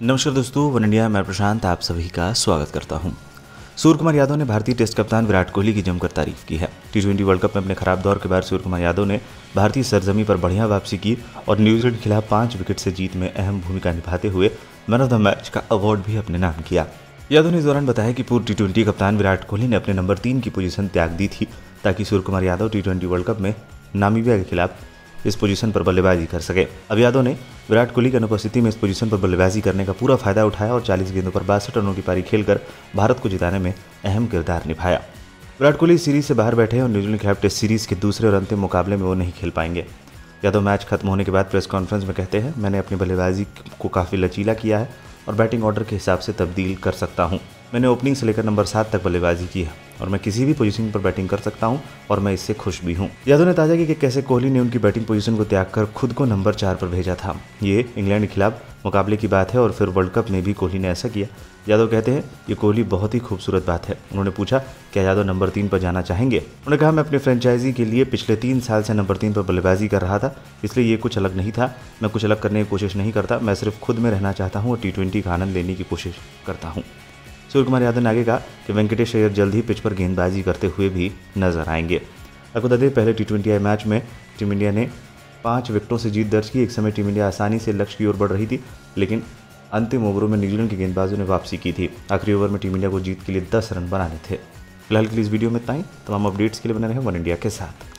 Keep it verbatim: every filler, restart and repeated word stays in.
नमस्कार दोस्तों, one India मैं प्रशांत आप सभी का स्वागत करता हूं। सूर्य कुमार यादव ने भारतीय टेस्ट कप्तान विराट कोहली की जमकर तारीफ की है। टी ट्वेंटी वर्ल्ड कप में अपने खराब दौर के बाद सूर्य कुमार यादव ने भारतीय सरजमी पर बढ़िया वापसी की और न्यूजीलैंड के खिलाफ पांच विकेट से जीत में अहम भूमिका निभाते हुए मैन ऑफ द मैच का अवार्ड भी अपने नाम किया। यादव ने इस दौरान बताया कि पूर्व टी ट्वेंटी कप्तान विराट कोहली ने अपने नंबर तीन की पोजीशन त्याग दी थी ताकि Suryakumar Yadav T twenty world cup में नामीबिया के खिलाफ इस पोजीशन पर बल्लेबाजी कर सके। अब यादव ने विराट कोहली की अनुपस्थिति में इस पोजीशन पर बल्लेबाजी करने का पूरा फायदा उठाया और चालीस गेंदों पर बासठ रनों की पारी खेलकर भारत को जिताने में अहम किरदार निभाया। विराट कोहली सीरीज से बाहर बैठे और न्यूजीलैंड के खिलाफ टेस्ट सीरीज के दूसरे और अंतिम मुकाबले में वो नहीं खेल पाएंगे। यादव मैच खत्म होने के बाद प्रेस कॉन्फ्रेंस में कहते हैं, मैंने अपनी बल्लेबाजी को काफ़ी लचीला किया है और बैटिंग ऑर्डर के हिसाब से तब्दील कर सकता हूँ। मैंने ओपनिंग से लेकर नंबर सात तक बल्लेबाजी की है और मैं किसी भी पोजीशन पर बैटिंग कर सकता हूं और मैं इससे खुश भी हूं। यादव ने ताजा किया कि कैसे कोहली ने उनकी बैटिंग पोजीशन को त्याग कर खुद को नंबर चार पर भेजा था। ये इंग्लैंड के खिलाफ मुकाबले की बात है और फिर वर्ल्ड कप में भी कोहली ने ऐसा किया। यादव कहते हैं, ये कोहली बहुत ही खूबसूरत बात है। उन्होंने पूछा, क्या यादव नंबर तीन पर जाना चाहेंगे? उन्होंने कहा, मैं अपनी फ्रेंचाइजी के लिए पिछले तीन साल से नंबर तीन पर बल्लेबाजी कर रहा था, इसलिए ये कुछ अलग नहीं था। मैं कुछ अलग करने की कोशिश नहीं करता, मैं सिर्फ खुद में रहना चाहता हूँ और टी ट्वेंटी का आनंद लेने की कोशिश करता हूँ। सूर्य कुमार यादव ने आगे कहा कि वेंकटेश अय्यर जल्द ही पिच पर गेंदबाजी करते हुए भी नजर आएंगे। आपको बता दें, पहले टी ट्वेंटी आई मैच में टीम इंडिया ने पाँच विकेटों से जीत दर्ज की। एक समय टीम इंडिया आसानी से लक्ष्य की ओर बढ़ रही थी, लेकिन अंतिम ओवरों में न्यूजीलैंड के गेंदबाजों ने वापसी की थी। आखिरी ओवर में टीम इंडिया को जीत के लिए दस रन बनाने थे। फिलहाल के लिए इस वीडियो में इतना ही। तमाम अपडेट्स के लिए बने रहे वन इंडिया के साथ।